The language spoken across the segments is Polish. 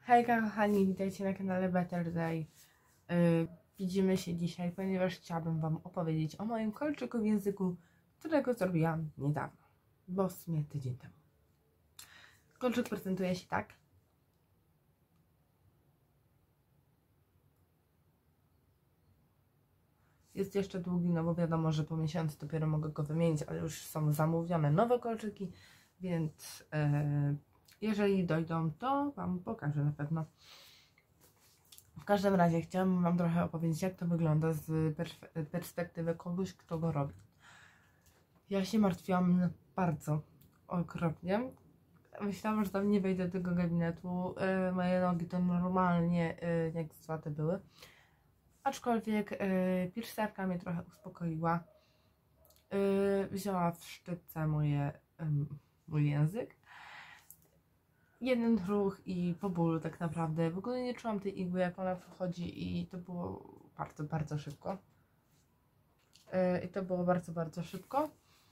Hejka kochani, witajcie na kanale Better Day. Widzimy się dzisiaj, ponieważ chciałabym Wam opowiedzieć o moim kolczyku w języku, którego zrobiłam niedawno, bo w sumie tydzień temu. Kolczyk prezentuje się tak. Jest jeszcze długi, no bo wiadomo, że po miesiącu dopiero mogę go wymienić, ale już są zamówione nowe kolczyki, więc jeżeli dojdą, to Wam pokażę na pewno. W każdym razie chciałam Wam trochę opowiedzieć, jak to wygląda z perspektywy kogoś, kto go robi. Ja się martwiłam bardzo okropnie. Myślałam, że tam nie wejdę do tego gabinetu. Moje nogi to normalnie jak złate były. Aczkolwiek piersterka mnie trochę uspokoiła. Wzięła w sztypce mój język. Jeden ruch i po bólu tak naprawdę. W ogóle nie czułam tej igły, jak ona wchodzi, i to było bardzo, bardzo szybko. Bardzo szybko.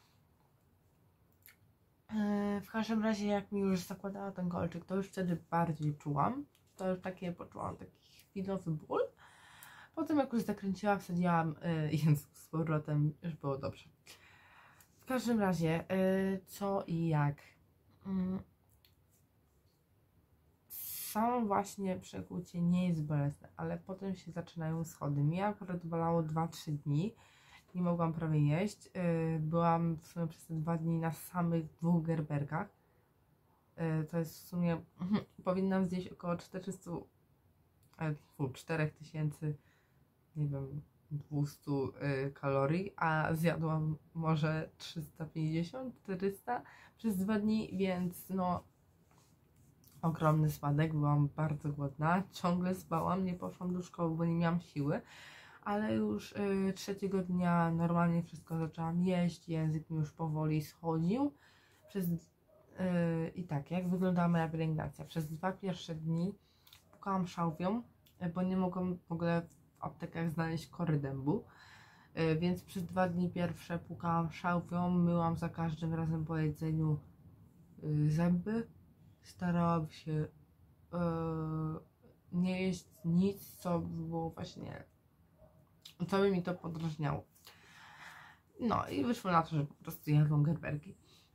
W każdym razie, jak mi już zakładała ten kolczyk, to już wtedy bardziej czułam. To już poczułam taki chwilowy ból. Potem jak już zakręciłam, wsadziłam język z powrotem, już było dobrze. W każdym razie, co i jak. Samo właśnie przekłucie nie jest bolesne, ale potem się zaczynają schody. Mnie akurat bolało 2-3 dni. Nie mogłam prawie jeść. Byłam w sumie przez te 2 dni na samych 2 gerberkach. To jest w sumie... powinnam zjeść około 4000, nie wiem, 200 kalorii, a zjadłam może 350-400 przez 2 dni, więc no ogromny spadek. Byłam bardzo głodna, ciągle spałam, nie poszłam do szkoły, bo nie miałam siły. Ale już trzeciego dnia normalnie wszystko zaczęłam jeść, język mi już powoli schodził. I tak, jak wyglądała moja pielęgnacja? Przez 2 pierwsze dni pukałam szałwią, bo nie mogłam w ogóle w aptekach znaleźć kory dębu. Więc przez 2 dni pierwsze pukałam szałwią, myłam za każdym razem po jedzeniu zęby. Starałam się nie jeść nic, co było właśnie... co by mi to podrażniało. No i wyszło na to, że po prostu jadłam gerberki.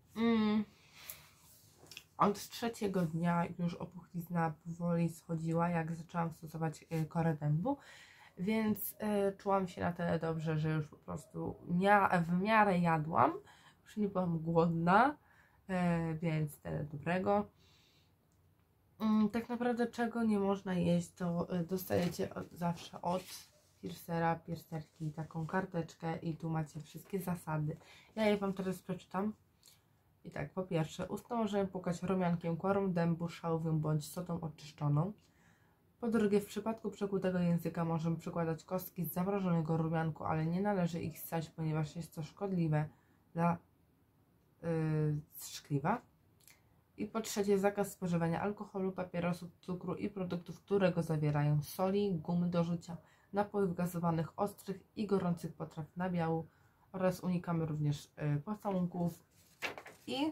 Od trzeciego dnia już opuchlizna powoli schodziła, jak zaczęłam stosować korę dębu, więc czułam się na tyle dobrze, że już po prostu w miarę jadłam, już nie byłam głodna, więc tyle dobrego. Tak naprawdę czego nie można jeść, to dostajecie zawsze od piersterki taką karteczkę i tu macie wszystkie zasady. Ja je Wam teraz przeczytam. I tak, po pierwsze, usta możemy płukać rumiankiem, korą dębu, szałwią bądź sodą oczyszczoną. Po drugie, w przypadku przekłutego języka możemy przykładać kostki z zamrożonego rumianku, ale nie należy ich ssać, ponieważ jest to szkodliwe dla szkliwa. I po trzecie, zakaz spożywania alkoholu, papierosów, cukru i produktów, które go zawierają, soli, gumy do rzucia, napojów gazowanych, ostrych i gorących potraw nabiału, oraz unikamy również pocałunków i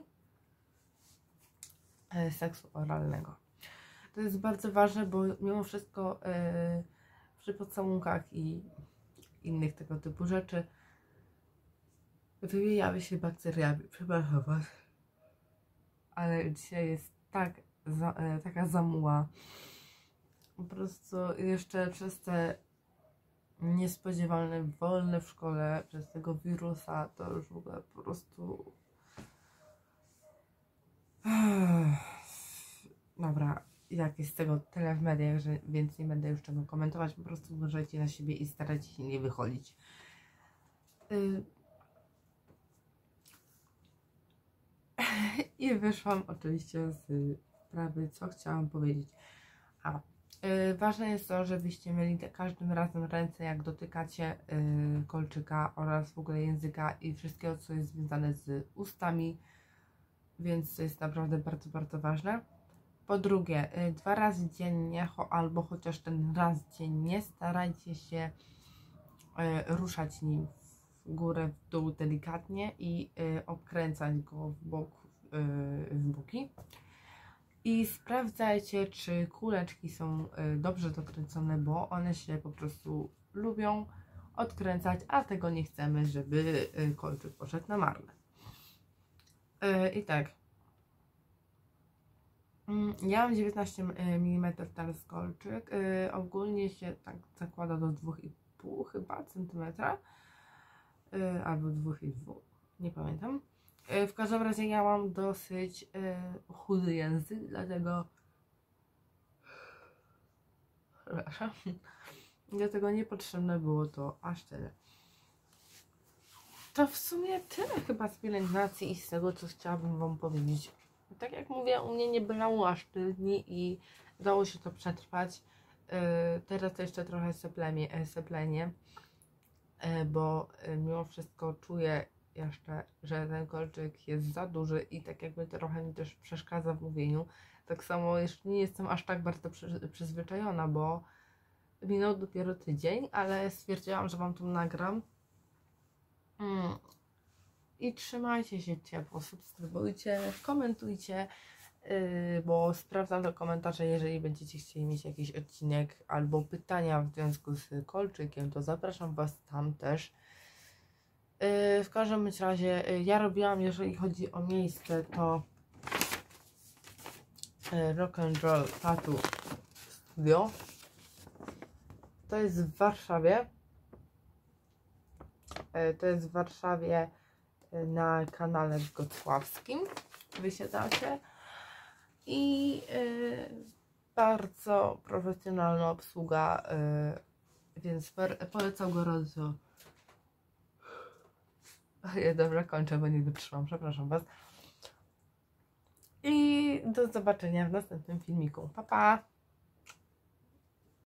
seksu oralnego. To jest bardzo ważne, bo mimo wszystko przy pocałunkach i innych tego typu rzeczy wymieniamy się bakteriami. Przepraszam Was, ale dzisiaj jest taka zamuła. Po prostu jeszcze przez te niespodziewane wolne w szkole, przez tego wirusa, to już w ogóle po prostu... Dobra, jak jest tego tyle w mediach, więc nie będę już czego komentować, po prostu uważajcie na siebie i starajcie się nie wychodzić. I wyszłam oczywiście z sprawy, co chciałam powiedzieć. Ważne jest to, żebyście mieli każdym razem ręce, jak dotykacie kolczyka oraz w ogóle języka i wszystkiego, co jest związane z ustami, więc to jest naprawdę bardzo, bardzo ważne. Po drugie, 2 razy dziennie albo chociaż ten raz dziennie starajcie się ruszać nim w górę, w dół delikatnie i obkręcać go w boki. I sprawdzajcie, czy kuleczki są dobrze dokręcone, bo one się po prostu lubią odkręcać, a tego nie chcemy, żeby kolczyk poszedł na marne. I tak. Ja mam 19 mm teraz kolczyk. Ogólnie się tak zakłada do 2,5 chyba centymetra. Albo 2,2. Nie pamiętam. W każdym razie ja mam dosyć chudy język, dlatego przepraszam. Dlatego niepotrzebne było to aż tyle. To w sumie tyle chyba z pielęgnacji i z tego, co chciałabym Wam powiedzieć. Tak jak mówię, u mnie nie bolało aż tyle dni i udało się to przetrwać. Teraz to jeszcze trochę seplenie, bo mimo wszystko czuję jeszcze, że ten kolczyk jest za duży i tak jakby trochę mi też przeszkadza w mówieniu. Tak samo jeszcze nie jestem aż tak bardzo przyzwyczajona, bo minął dopiero tydzień, ale stwierdziłam, że Wam tu nagram. I trzymajcie się ciepło, subskrybujcie, komentujcie, bo sprawdzam te komentarze, jeżeli będziecie chcieli mieć jakiś odcinek albo pytania w związku z kolczykiem, to zapraszam Was tam też. W każdym razie ja robiłam, jeżeli chodzi o miejsce, to Rock and Roll Tattoo Studio. To jest w Warszawie. To jest w Warszawie na kanale wrocławskim. Wysiadacie. I bardzo profesjonalna obsługa, więc polecam gorąco. Dobra, kończę, bo nie wytrzymam, przepraszam Was. I do zobaczenia w następnym filmiku. Pa, pa!